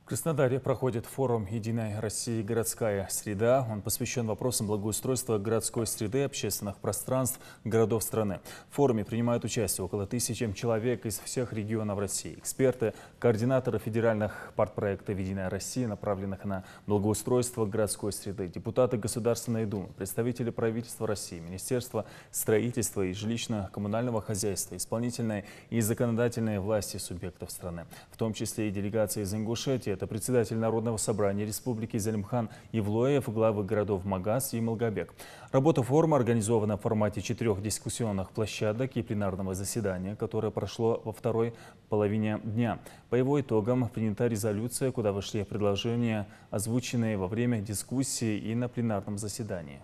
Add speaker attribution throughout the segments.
Speaker 1: Краснодаре проходит форум «Единая Россия. Городская среда». Он посвящен вопросам благоустройства городской среды, общественных пространств городов страны. В форуме принимают участие около 1000 человек из всех регионов России. Эксперты, координаторы федеральных партпроектов «Единая Россия», направленных на благоустройство городской среды, депутаты Государственной Думы, представители правительства России, Министерства строительства и жилищно-коммунального хозяйства, исполнительной и законодательной власти субъектов страны, в том числе и делегации из Ингушетии. Это председатель Народного собрания Республики Залимхан Евлоев, главы городов Магаз и Малгобек. Работа форума организована в формате 4 дискуссионных площадок и пленарного заседания, которое прошло во второй половине дня. По его итогам принята резолюция, куда вошли предложения, озвученные во время дискуссии и на пленарном заседании.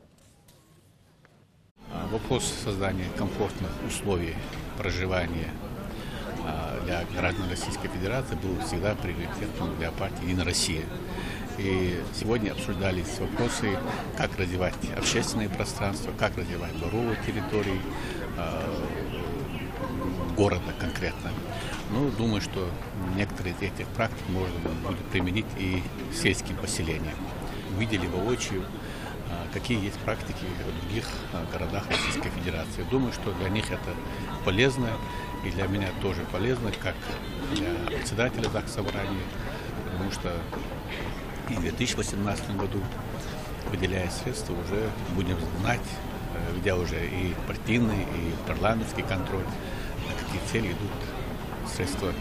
Speaker 2: Вопрос создания комфортных условий проживания для граждан Российской Федерации был всегда приоритетом для партии «Единая Россия». И сегодня обсуждались вопросы, как развивать общественные пространства, как развивать дворовые территории города конкретно. Но думаю, что некоторые из этих практик можно будет применить и сельским поселениям. Увидели воочию, какие есть практики в других городах Российской Федерации. Думаю, что для них это полезно, и для меня тоже полезно, как для председателя Заксобрания, потому что и в 2018 году, выделяя средства, уже будем знать, ведя уже и партийный, и парламентский контроль, на какие цели идут средства.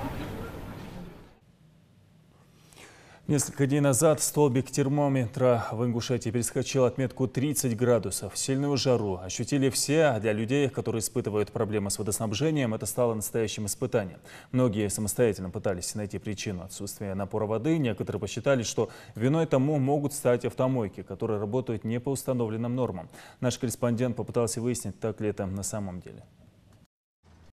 Speaker 1: Несколько дней назад столбик термометра в Ингушетии перескочил отметку 30 градусов. Сильную жару ощутили все, а для людей, которые испытывают проблемы с водоснабжением, это стало настоящим испытанием. Многие самостоятельно пытались найти причину отсутствия напора воды. Некоторые посчитали, что виной тому могут стать автомойки, которые работают не по установленным нормам. Наш корреспондент попытался выяснить, так ли это на самом деле.